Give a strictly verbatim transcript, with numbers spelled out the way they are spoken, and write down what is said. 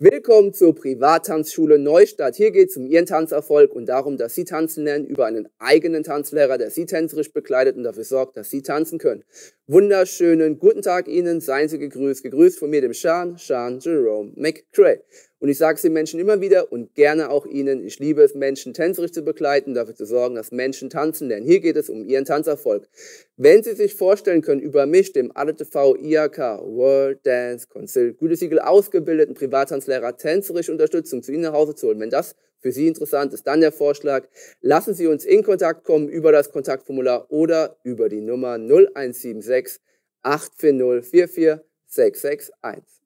Willkommen zur Privattanzschule Neustadt. Hier geht es um Ihren Tanzerfolg und darum, dass Sie tanzen lernen über einen eigenen Tanzlehrer, der Sie tänzerisch begleitet und dafür sorgt, dass Sie tanzen können. Wunderschönen guten Tag Ihnen, seien Sie gegrüßt. Gegrüßt von mir, dem Sean, Sean Jerome McCray. Und ich sage es den Menschen immer wieder und gerne auch Ihnen, ich liebe es, Menschen tänzerisch zu begleiten, dafür zu sorgen, dass Menschen tanzen lernen. Hier geht es um Ihren Tanzerfolg. Wenn Sie sich vorstellen können, über mich, dem A D T V I H K World Dance Council Gütesiegel ausgebildeten Privattanzlehrer tänzerisch Unterstützung zu Ihnen nach Hause zu holen, wenn das für Sie interessant ist, dann der Vorschlag, lassen Sie uns in Kontakt kommen über das Kontaktformular oder über die Nummer null eins sieben sechs acht vier null vier vier sechs sechs eins.